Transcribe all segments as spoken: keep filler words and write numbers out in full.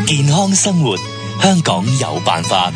健康生活，香港有辦法。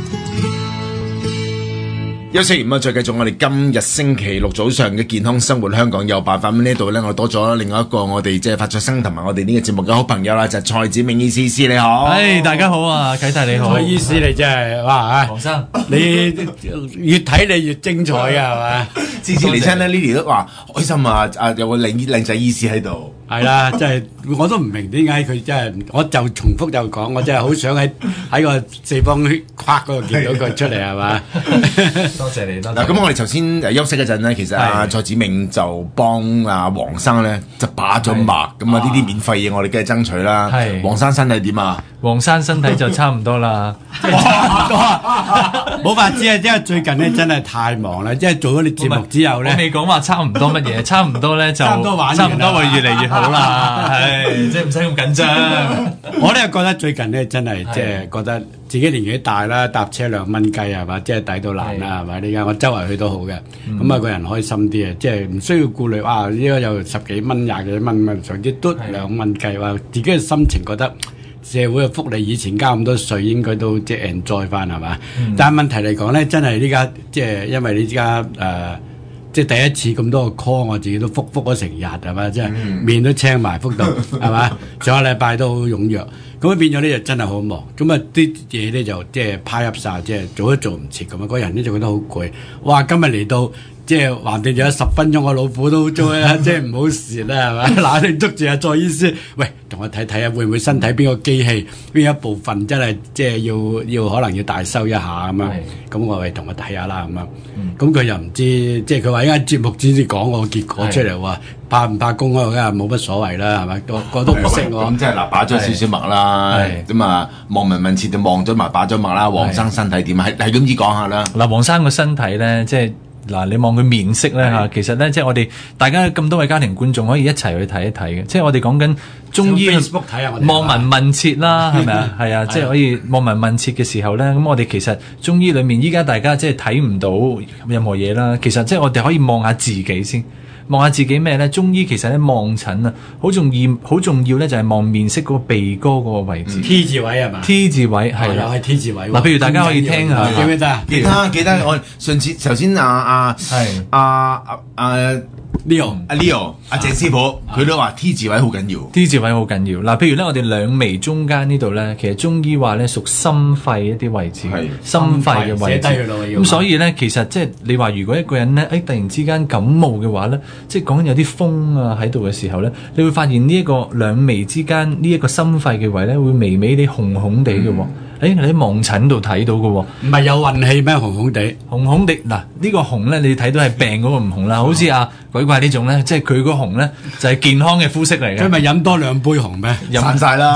休息完啊，再繼續我哋今日星期六早上嘅健康生活，香港有辦法。咁呢度咧，我多咗另外一個我哋即係發出聲同埋我哋呢個節目嘅好朋友啦，就係、是、蔡子明醫師，醫師你好。 誒，大家好啊，啟泰你好。 蔡醫師你真係哇， 黃生， 你越睇你越精彩啊，係嘛？ 次次嚟親咧 ，Lily 都話開心啊！啊，有個靚靚仔醫師喺度。 係啦，真係我都唔明點解佢真係，我就重複就講，我真係好想喺喺個四方框嗰度見到佢出嚟，係嘛？ 多謝你，多謝。 嗱，咁我哋頭先誒休息嗰陣咧，其實阿蔡子明就幫阿黃生咧就把咗脈，咁啊呢啲免費嘢我哋梗係爭取啦。係，黃生身體點啊？ 黃生身體就差唔多啦， 差唔多啊！冇法子啊，因為最近咧真係太忙啦，即係做咗啲節目之後咧， 我未講話差唔多乜嘢，差唔多咧就差唔多玩， 差唔多會越嚟越好啦，係即係唔使咁緊張。 我咧覺得最近咧真係即係覺得自己年紀大啦，搭車兩蚊雞係嘛，即係抵到爛啦係咪？呢家我周圍去都好嘅，咁啊個人開心啲啊，即係唔需要顧慮啊！依家有十幾蚊、廿幾蚊咁，甚至都兩蚊雞，話自己嘅心情覺得。社會嘅福利以前交咁多稅，應該都即係 enjoy 翻係嘛？嗯、但係問題嚟講咧，真係呢家即係因為你依家誒，即係第一次咁多個 call，我自己都覆覆咗成日係嘛？即係面都青埋覆到係嘛？上個禮拜都好踴躍，咁變咗呢就真係好忙，咁啊啲嘢咧就即係 pile up晒，即係做都做唔切咁啊！嗰人咧就覺得好攰，哇！今日嚟到。即係橫掂仲有十分鐘，我老虎都做啊！即係唔好蝕啦，係咪？嗱，你捉住阿蔡醫師，喂，同我睇睇啊，會唔會身體邊個機器邊一部分真係即係要要可能要大修一下咁樣？咁我咪同我睇下啦咁樣。咁佢又唔知，即係佢話依家節目先至講個結果出嚟話，怕唔怕公啊？梗係冇乜所謂啦，係咪？個個都唔識我。 咁即係嗱，把咗少少脈啦，咁啊望聞問切就望咗埋把咗脈啦。黃生身體點啊？係係咁意講下啦。 嗱，黃生個身體咧，即係。嗱，你望佢面色咧嚇，其實咧即係我哋大家咁多位家庭觀眾可以一齊去睇一睇嘅，即係我哋講緊中醫望聞問切啦，係咪啊？係啊，即係可以望聞問切嘅時候咧，咁我哋其實中醫裡面依家大家即係睇唔到任何嘢啦，其實即係我哋可以望下自己先。望下自己咩咧？中醫其實咧望診啊，好重要，好重要咧就係望面色嗰個鼻哥嗰個位置。 T 字位係嘛 ？T 字位係啦， 又係 T 字位。 嗱，譬如大家可以聽下， 記唔記得啊？ 記得記得，我上次頭先阿阿係阿阿阿 Leo 阿 Leo 阿鄭師傅佢都話 T 字位好緊要。 T 字位好緊要。嗱，譬如咧我哋兩眉中間呢度咧，其實中醫話咧屬心肺一啲位置，心肺嘅位置。咁所以咧，其實即係你話如果一個人咧，誒突然之間感冒嘅話咧。即係講緊有啲風啊喺度嘅時候咧，你會發現呢一個兩眉之間呢一個心肺嘅位咧，會微微地紅紅地嘅喎。誒，你喺望診度睇到嘅喎， 唔係有運氣咩？紅紅地， 紅紅地嗱，呢個紅咧，你睇到係病嗰個唔紅啦。好似阿鬼怪呢種咧，即係佢個紅咧就係健康嘅膚色嚟嘅。 佢咪飲多兩杯紅咩？ 散晒啦，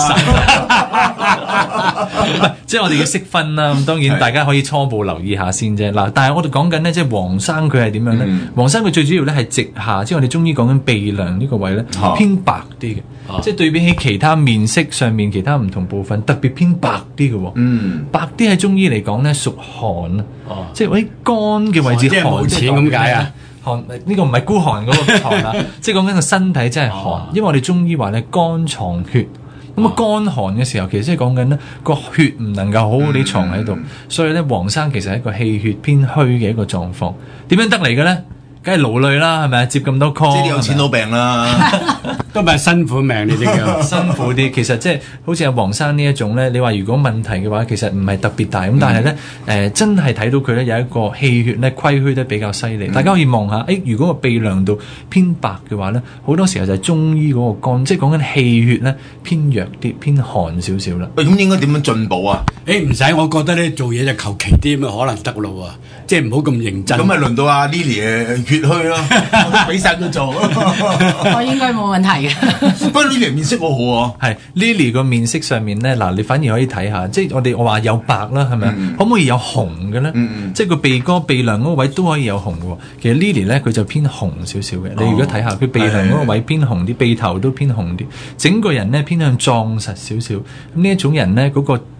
唔係，即係我哋要識分啦。咁當然大家可以初步留意下先啫。嗱，但係我哋講緊咧，即係黃生佢係點樣咧？黃生佢最主要咧係直下，即係我哋中醫講緊鼻梁呢個位咧偏白啲嘅，即係對比起其他面色上面其他唔同部分，特別偏白啲嘅喎。嗯，白啲喺中醫嚟講咧屬寒啊，哦、即係喺肝嘅位置寒， 冇錢咁解啊？ 寒呢、呢個唔係孤寒嗰個寒啊，即係講緊個身體真係寒，哦、因為我哋中醫話咧肝藏血，咁啊肝寒嘅時候，其實即係講緊咧個血唔能夠好好地藏喺度，嗯、所以咧黃生其實係一個氣血偏虛嘅一個狀況，點樣得嚟嘅咧？梗係勞累啦，係咪啊？接咁多 call， 即係有錢佬病啦， 都唔係辛苦命呢啲叫辛苦啲。其實即係好似阿黃生呢一種咧，你話如果問題嘅話，其實唔係特別大咁，但係咧誒真係睇到佢咧有一個氣血咧虧虛得比較犀利。嗯、大家可以望下，誒如果個鼻梁度偏白嘅話咧，好多時候就係中醫嗰個肝，即係講緊氣血咧偏弱啲、偏寒少少啦。 喂，咁應該點樣進步啊？ 誒唔使，我覺得咧做嘢就求其啲咁可能得咯喎，即係唔好咁認真。 咁咪輪到阿 Lily 嘅。血虛咯，我俾晒佢做。 我應該冇問題嘅。 不過 Lily 面色好好喎， 係 Lily 個面色上面咧，嗱你反而可以睇下，即係我哋我話有白啦，係咪啊？嗯、可唔可以有紅嘅咧？嗯嗯、即係個鼻哥、鼻梁嗰個位都可以有紅嘅喎。其實 Lily 咧佢就偏紅少少嘅。哦、你如果睇下佢鼻梁嗰個位偏紅啲，鼻頭都偏紅啲，整個人咧偏向壯實少少。咁呢一種人咧嗰、嗰個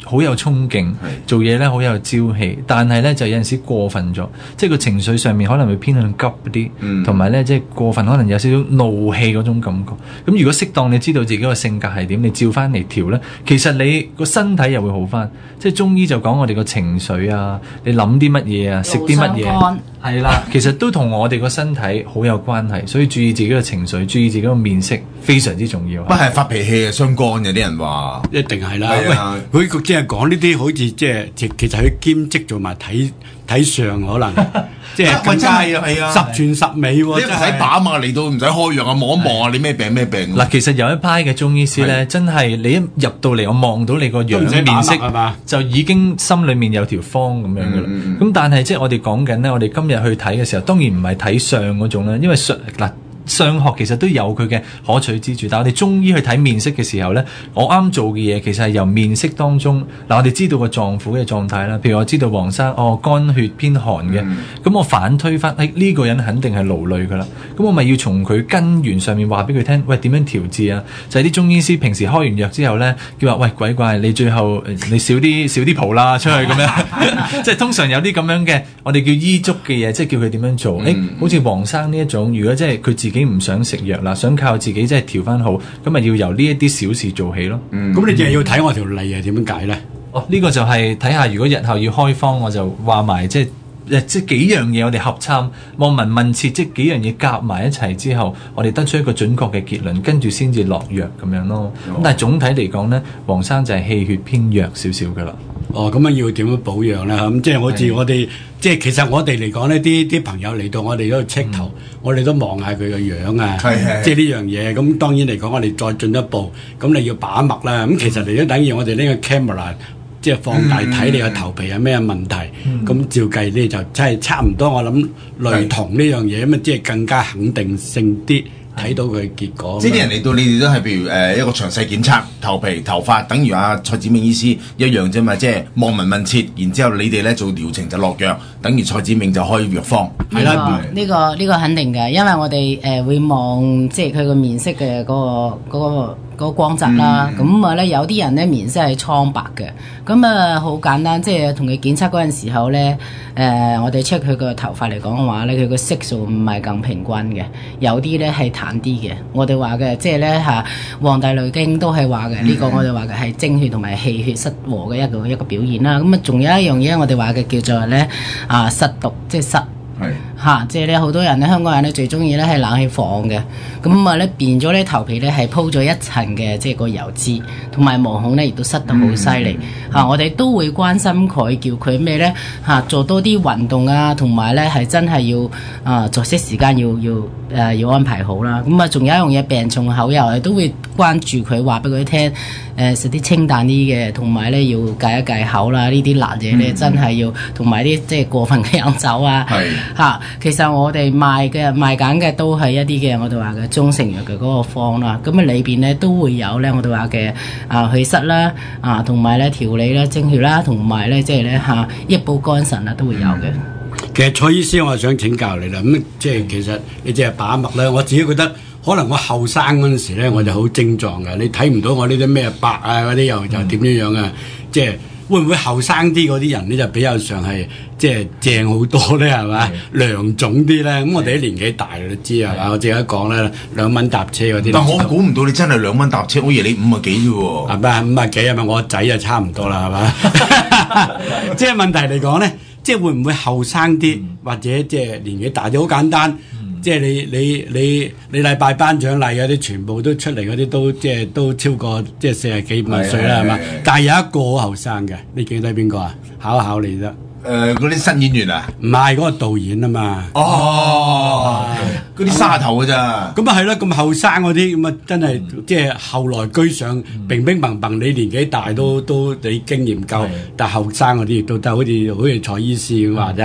好有衝勁，做嘢咧好有朝氣，但係咧就有陣時過分咗，即係個情緒上面可能會偏向急啲，同埋咧即係過分可能有少少怒氣嗰種感覺。咁如果適當你知道自己個性格係點，你照翻嚟調咧，其實你個身體又會好翻。即係中醫就講我哋個情緒啊，你諗啲乜嘢啊，食啲乜嘢，係啦，其實都同我哋個身體好有關係，所以注意自己嘅情緒，注意自己個面色非常之重要。 不係發脾氣啊，傷肝嘅啲人話， 一定係啦。 啊、 喂，佢即係講呢啲好似即係其其實佢兼職做埋睇睇相可能，即係更加係啊， 十全十美喎。 你唔使把嘛，嚟到唔使開藥啊，望一望啊，你咩病咩病。 嗱，其實有一派嘅中醫師咧，真係你一入到嚟，我望到你個樣面色就已經心裡面有條方咁樣噶啦。咁、嗯嗯、但係即係我哋講緊咧，我哋今日去睇嘅時候，當然唔係睇相嗰種啦，因為相嗱。相學其實都有佢嘅可取之處，但係我哋中醫去睇面色嘅時候呢，我啱做嘅嘢其實係由面色當中嗱，我哋知道個臟腑嘅狀態啦。譬如我知道黃生哦肝血偏寒嘅，咁、嗯、我反推翻，誒、哎、呢、這個人肯定係勞累噶啦，咁我咪要從佢根源上面話俾佢聽，喂點樣調節啊？就係、是、啲中醫師平時開完藥之後呢，叫話喂鬼怪，你最後你少啲少啲蒲啦出去咁樣，即係通常有啲咁樣嘅我哋叫醫囑嘅嘢，即係叫佢點樣做。誒、嗯欸，好似黃生呢一種，如果即係佢自己唔想食藥啦，想靠自己即係調翻好，咁咪要由呢一啲小事做起咯。咁、 嗯、你淨係要睇我條脷係點樣解咧？ 哦，呢、這個就係睇下如果日後要開方，我就話埋即係誒即係幾樣嘢我哋合參望聞問切，即係幾樣嘢夾埋一齊之後，我哋得出一個準確嘅結論，跟住先至落藥咁樣咯。咁、哦、但係總體嚟講咧，黃生就係氣血偏弱少少噶啦。 哦，咁樣要點樣保養咧？咁、嗯、即係好似我哋，即係其實我哋嚟講呢啲啲朋友嚟到我哋嗰度 check 頭，嗯、我哋都望下佢個樣啊，即係呢樣嘢。咁當然嚟講，我哋再進一步，咁你要把脈啦。咁其實嚟都等於我哋呢個 camera，即係放大睇你個頭皮有咩問題。咁、嗯、照計呢就真係差唔多，我諗類同呢樣嘢，咁啊即係更加肯定性啲。睇到佢結果， 即係啲人嚟到你哋都係譬如誒、呃、一個詳細檢測頭皮頭髮，等於阿蔡子銘醫師一樣啫嘛，即係望聞問切，然之後你哋咧做療程就落藥，等於蔡子銘就開藥方。 係啦，呢、這個呢、這個肯定嘅，因為我哋誒、呃、會望即係佢個面色嘅嗰、那個嗰、那個嗰、那個光澤啦。咁啊咧有啲人咧面色係蒼白嘅，咁啊好簡單，即係同佢檢測嗰陣時候咧，誒、呃、我哋 check 佢個頭髮嚟講嘅話咧，佢個色素唔係咁平均嘅，有啲咧係淡啲嘅。我哋話嘅即係咧嚇《黃帝內經》都係話嘅，呢、這個我哋話嘅係精血同埋氣血失和嘅一個一個表現啦。咁啊仲有一樣嘢我哋話嘅叫做咧啊濕毒，即係濕。係嚇、啊，即係咧好多人咧，香港人咧最中意咧係冷氣房嘅，咁啊咧變咗咧頭皮咧係鋪咗一層嘅，即係個油脂，同埋毛孔咧亦都塞得好犀利嚇。我哋都會關心佢，叫佢咩咧嚇，做多啲運動啊，同埋咧係真係要啊作息時間要要誒、呃、要安排好啦。咁啊仲有一樣嘢，病從口入，我哋都會關注佢，話俾佢聽誒食啲清淡啲嘅，同埋咧要戒一戒口啦。呢啲辣嘢咧真係要，同埋啲即係過分嘅飲酒啊。嚇、啊，其實我哋賣嘅賣緊嘅都係一啲嘅，我哋話嘅中成藥嘅嗰個方啦。咁啊裏邊咧都會有咧，我哋話嘅啊祛濕啦，啊同埋咧調理啦、精血啦，同埋咧即係咧嚇益補肝腎啊都會有嘅。 其實蔡醫師，我係想請教你啦。咁即係其實你淨係把脈咧，我自己覺得可能我後生嗰陣時咧，我就好精壯嘅。你睇唔到我呢啲咩白啊嗰啲又又點樣樣啊？即係。會唔會後生啲嗰啲人咧就比較上係即係正好多咧係嘛？良腫啲咧，咁我哋啲年紀大都知係嘛？我自己講咧兩蚊搭車嗰啲。 但我估唔到你真係兩蚊搭車，我以為你五啊幾啫喎。 係咪五啊幾係咪？我個仔就差唔多啦係嘛？即係問題嚟講咧，即係會唔會後生啲或者即係年紀大啲？好簡單。即係你你你你禮拜頒獎禮嗰啲全部都出嚟嗰啲都即係都超過即係四十幾五十歲啦係嘛？但係有一個好後生嘅，你記得邊個啊？考一考你啫。 誒嗰啲新演員啊？ 唔係嗰個導演啊嘛。 哦，嗰啲沙頭㗎咋？ 咁啊係啦，咁後生嗰啲咁啊真係即係後來居上，乒乒乓乓。你年紀大都都你經驗夠，但係後生嗰啲亦都得，好似好似蔡醫師咁話啫。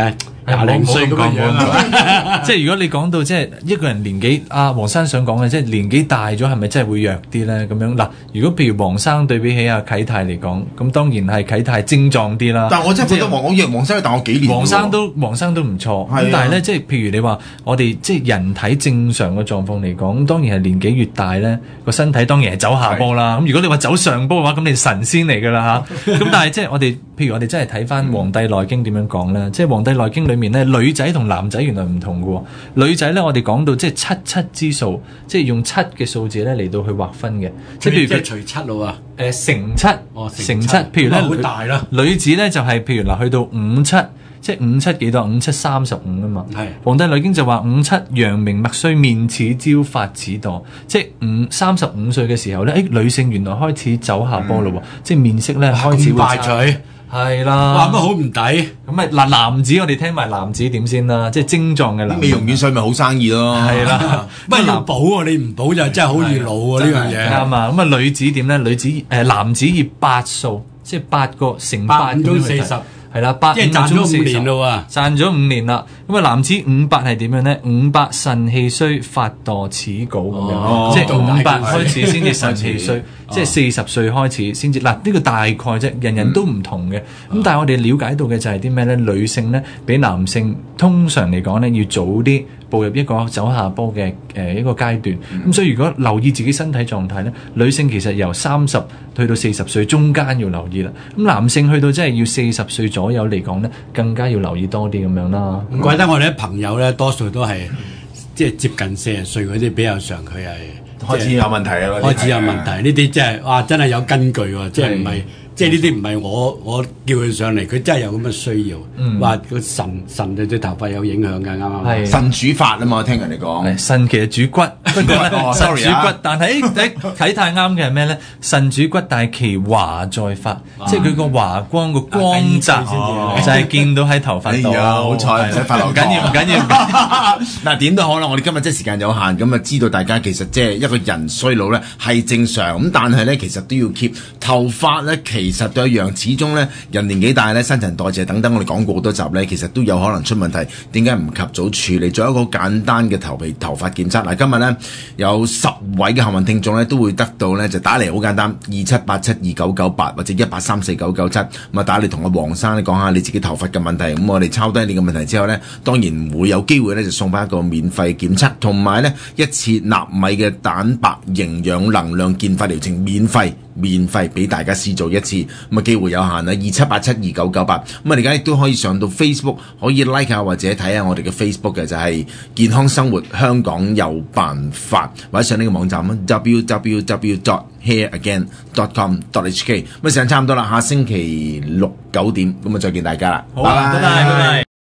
廿零歲咁嘅樣啊！ 即係如果你講到即係一個人年紀，阿黃生想講嘅，即係年紀大咗係咪真係會弱啲咧？咁樣嗱，如果譬如黃生對比起阿啟泰嚟講，咁當然係啟泰精壯啲啦。 但係我真係覺得黃我約黃生大我幾年。 黃生都黃生都唔錯，咁、啊、但係咧，即係譬如你話我哋即係人體正常嘅狀況嚟講，咁當然係年紀越大咧，個身體當然係走下坡啦。咁如果你話走上坡嘅話，咁你神仙嚟㗎啦嚇。咁但係即係我哋，譬如我哋真係睇翻《黃帝內經》點樣講咧，即係《黃帝內經》裏面咧，女仔同男仔原來唔同嘅喎。女仔咧，我哋講到即係七七之數，即係用七嘅數字咧嚟到去劃分嘅。即係譬如佢除七咯啊， 誒乘七， 哦乘七，譬如咧好大啦。 女子咧就係、是、譬如嗱，去到五七。即係五七幾多？五七三十五啊嘛。係《黃帝內經》就話五七陽明脈衰，面似焦，髮似墮。即係五三十五歲嘅時候咧，誒、哎、女性原來開始走下坡咯喎，嗯、即係面色咧開始會差。係啦， 話乜好唔抵？ 咁咪嗱男子，我哋聽埋男子點先啦，即係精壯嘅男。 美容院稅咪好生意咯。係啦， 不過要補喎，你唔補就真係好易老喎呢樣嘢。 啱啊，咁啊女子點咧？女子誒、呃、男子以八數，即係八個乘八咁樣去睇。係啦，八五即係賺咗五年咯喎， 賺咗五年啦。咁啊，男子五八係點樣咧？五八腎氣衰，髮墮齒稿咁樣，哦、即係五八開始先至腎氣衰，即係四十歲開始先至。嗱，呢個大概啫，人人都唔同嘅。咁、嗯、但係我哋了解到嘅就係啲咩咧？女性咧比男性通常嚟講咧要早啲步入一個走下坡嘅誒一個階段。咁、嗯、所以如果留意自己身體狀態咧，女性其實由三十去到四十歲中間要留意啦。咁男性去到真係要四十歲左右嚟講咧，更加要留意多啲咁樣啦。 唔怪得我哋啲朋友咧，多數都係即係接近四十歲嗰啲比較上佢係開始有問題啊！ 開始有問題，呢啲真係哇，真係有根據喎，即係唔係。即係呢啲唔係我我叫佢上嚟，佢真係有咁嘅需要。話個腎腎對對頭髮有影響㗎，啱唔啱？ 腎主髮啊嘛，聽人哋講。 腎其實主骨，不過咧腎主骨，但係誒啟泰啱嘅係咩咧？腎主骨，但係其華在髮，即係佢個華光個光澤就係見到喺頭髮度。 好彩唔使發流。 唔緊要，唔緊要。 嗱點都好啦，我哋今日即係時間有限，咁啊知道大家其實即係一個人衰老咧係正常，咁但係咧其實都要 keep 頭髮咧其。其實都一樣，始終咧人年紀大咧，新陳代謝等等，我哋講過好多集咧，其實都有可能出問題。點解唔及早處理？做一個簡單嘅頭皮頭髮檢測。嗱，今日咧有十位嘅幸運聽眾咧，都會得到咧就打嚟好簡單，二七八七二九九八或者一八三四九九七，咁啊打嚟同阿黃生講下你自己頭髮嘅問題。咁我哋抄低你嘅問題之後咧，當然會有機會咧就送翻一個免費檢測，同埋咧一次納米嘅蛋白營養能量健髮療程免費。免費俾大家試做一次，咁啊機會有限啦，二七八七二九九八，咁啊而家亦都可以上到 Facebook， 可以 like 下或者睇下我哋嘅 Facebook 嘅就係健康生活香港有辦法，或者上呢個網站啦 w w w dot hair again dot com dot h k， 咁啊時間差唔多啦，下星期六九點咁啊再見大家啦， 好，拜拜，拜拜。